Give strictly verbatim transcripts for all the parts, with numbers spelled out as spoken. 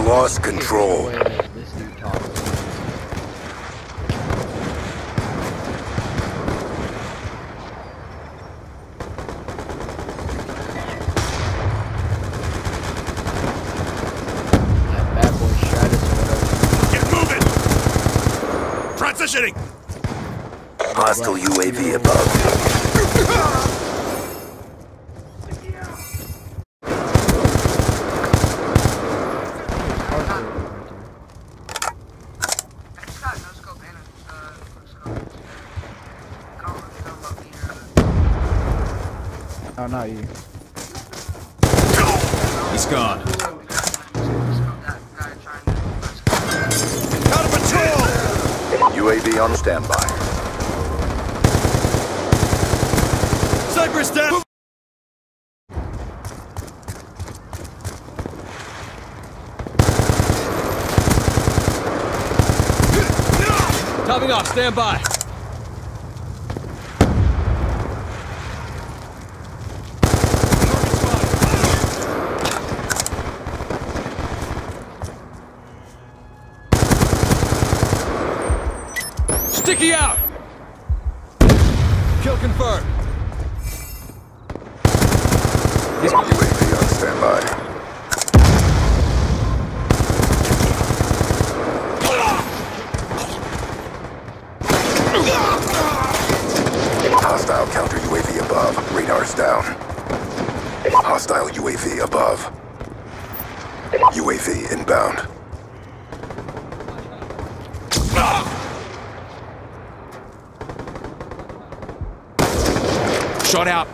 lost control. This dude talks. That bad boy Stratus or whatever. Get moving! Transitioning! Hostile U A V above. Oh, not you. He's gone. Out of patrol! U A V on standby. Cypress down! Topping off, stand by. Sticky out! Kill confirmed. U A V on standby. Hostile counter U A V above. Radar's down. Hostile U A V above. U A V inbound. Shot out.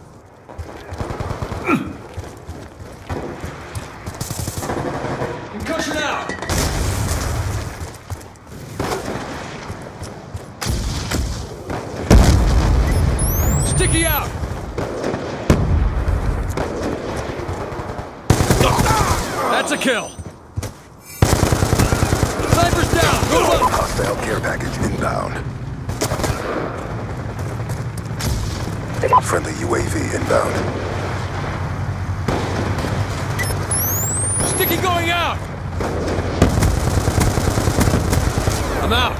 Concussion out. Sticky out. That's a kill. Sniper's down. Move up. Hostile care package inbound. Friendly U A V inbound. Sticky going out. I'm out.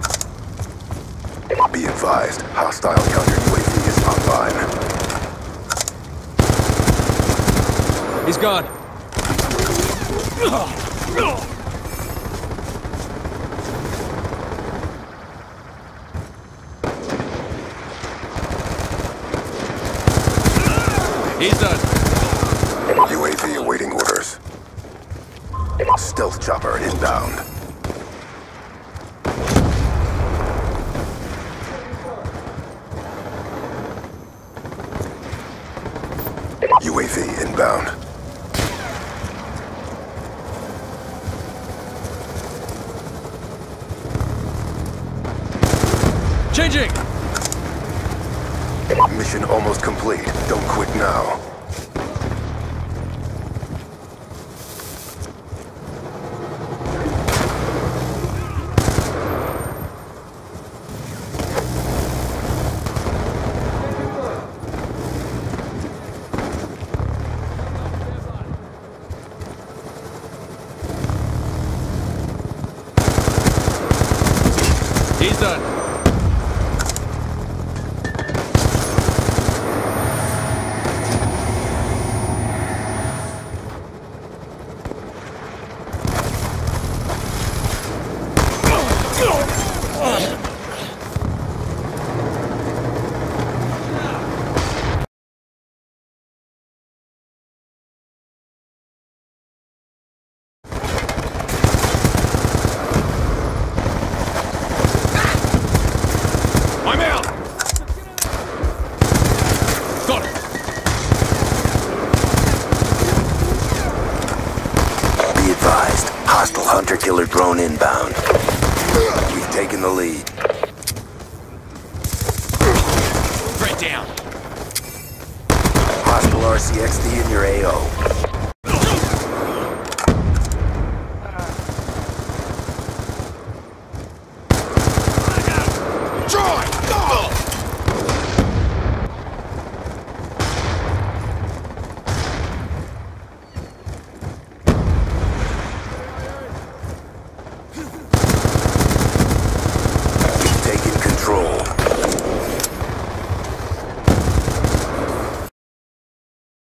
Be advised, hostile counter U A V is online. He's gone. He's done. U A V awaiting orders. Stealth chopper inbound. U A V inbound. Changing. Mission almost complete. Don't quit now. He's done. I'm out! Got it! Be advised, hostile hunter-killer drone inbound. We've taken the lead. Threat down. Hostile R C X D in your A O.